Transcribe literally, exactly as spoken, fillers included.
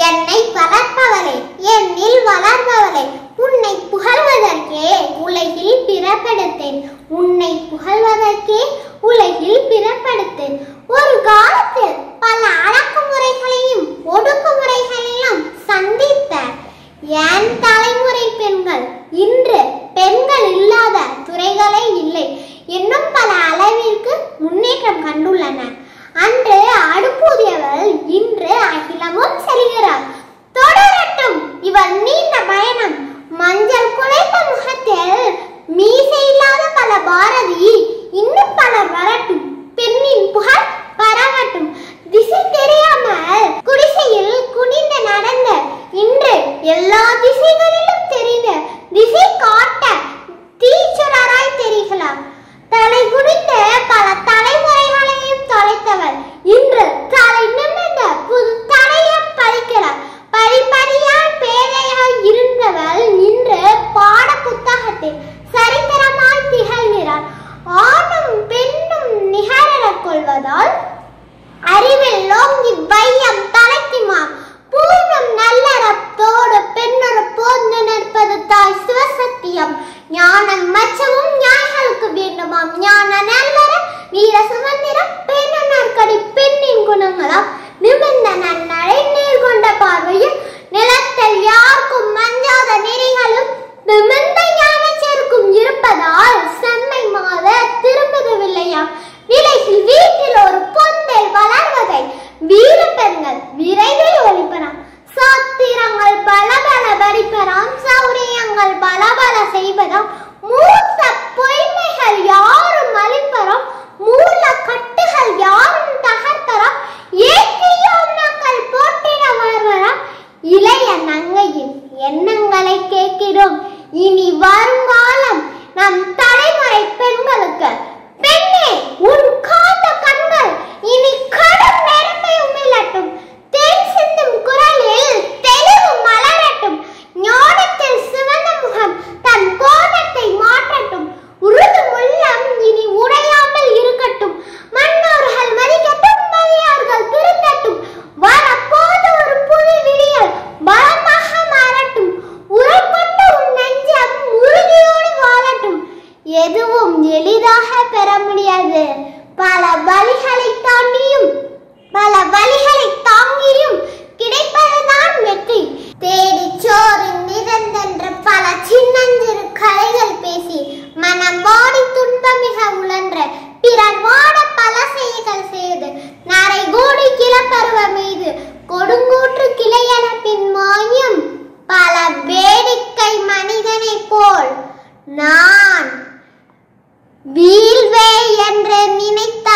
என்னை வளர்ப்பவளே, என்னில் வளர்பவளே, உன்னை புகழ்வதற்கே உலகில் பிறப்பெடுத்தேன். உன்னை புகழ்வதற்கே உலகில் பிறப்பெடுத்தேன். ஒரு காலத்தில் பல அடக்குமுறைகளையும் ஒடுக்குமுறைகளையும் சந்தித்த என் தலைமுறை பெண்கள் இன்று பெண்கள் இல்லாத துறைகளே இல்லை என்னும் பல அளவிற்கு முன்னேற்றம் கண்டுள்ளனர். அன்று அடுப்பூதியவள் இன்று அகிலமும் செல்கிறார். தொடரட்டும் இவள் நீண்ட பயணம். மஞ்சள் குலைத்த முகத்தில் மீசை இல்லாத பல பாரதி இன்னும் பலர் வரட்டும். பெண்ணின் புகழ் பரவட்டும். திசை தெரியாமல் குடிசையில் குனிந்து நடந்த இன்று எல்லா திசைகளிலும் தெரிந்த திசை காட்ட தீச்சுடராய் தெரிகிறார். தலை குனிந்த பல தலைமுறைகளையும் தொலைத்தவள் இன்று தலை நிமிர்ந்த புது தலையை பறிக்கிறார். படிப்படியால் பேதையாய் இருந்தவள் இன்று பாட புத்தகத்தில் சரித்திரமாய் திகழ்கிறார். ஆணும் பெண்ணும் நிகரெனக் கொள்வதால் அறிவில் லோங்கி வையம் தலைக்குமா பூர்ணம் நல்லறத்தோடு பெண்ணொரு போந்து நிற்பது தாய் சிவசத்தியம். ஞானம் மச்சமும் ஞாய்களுக்கு வேண்டுமாம். ஞான நல்லற வீர சுமந்திரம் பெண்ணற்கடி பெண்ணின் குணங்களாம். நிமிர்ந்த நன்னடை நேர்கொண்ட பார்வையும் நிலத்தில் யாருக்கும் மஞ்சாத நெறிகளும் நிமிர்ந்த ஞான செருக்கும் இருப்பதால் செம்மை மாத திரும்புவதில்லையாம். விலையில் வீட்டில் ஒரு பொந்தை வளர்வதை வீர பெண்கள் விரைவில் ஒழிப்பறாம். சாத்திரங்கள் பலபல படிப்பறாம். சௌரியங்கள் பலபல செய்வதாம். மூத்த பொய்மைகள் யாரும் அழிப்பறாம். மூல கட்டுகள் யாரும் தகர்ப்பறாம். ஏற்றியோ மக்கள் போட்டிட வருவராம். இளைய நங்கையின் எண்ணங்களை கேட்கிறோம். இனி வருங்காலம் நம் தலைமுறை பெண்களுக்கு. பெண்ணே உன் காந்த கண்கள் இனி கடும் நெருப்பை உமிழட்டும். தேன் சிந்தும் குரலில் தெளிவு மலரட்டும். ஞானத்தில் சிவந்த முகம் தன் கோணத்தை மாற்றட்டும். உருது உள்ளம் இனி உடையாமல் இருக்கட்டும். மன்னோர்கள் மதிக்கட்டும். மதியார்கள் திருந்தட்டும். வரப்போது ஒரு புது விடியல் பலமாக மாறட்டும். உரம் கொண்ட உன் நெஞ்சம் உறுதியோடு வாழட்டும். எதுவும் எளிதாக பெற முடியாது. பல வழிகளை தாண்டியும் பல வழிகளை தாங்கியும் கிடைப்பதுதான் வெற்றி. தேடி சோறு நிறந்தென்ற பல சின்னஞ்சிறு கலைகள் பேசி மனம் வாடி துன்பமிக உழன்ற பிறர் வாட பல செயல்கள் செய்து நரை கோடி கிளப்பருவ மீது கொடுங்கூற்று கிளையன பின் மாயும் பல வேடிக்கை மனிதனை போல் நான் வீழ்வே என்று நினைத்த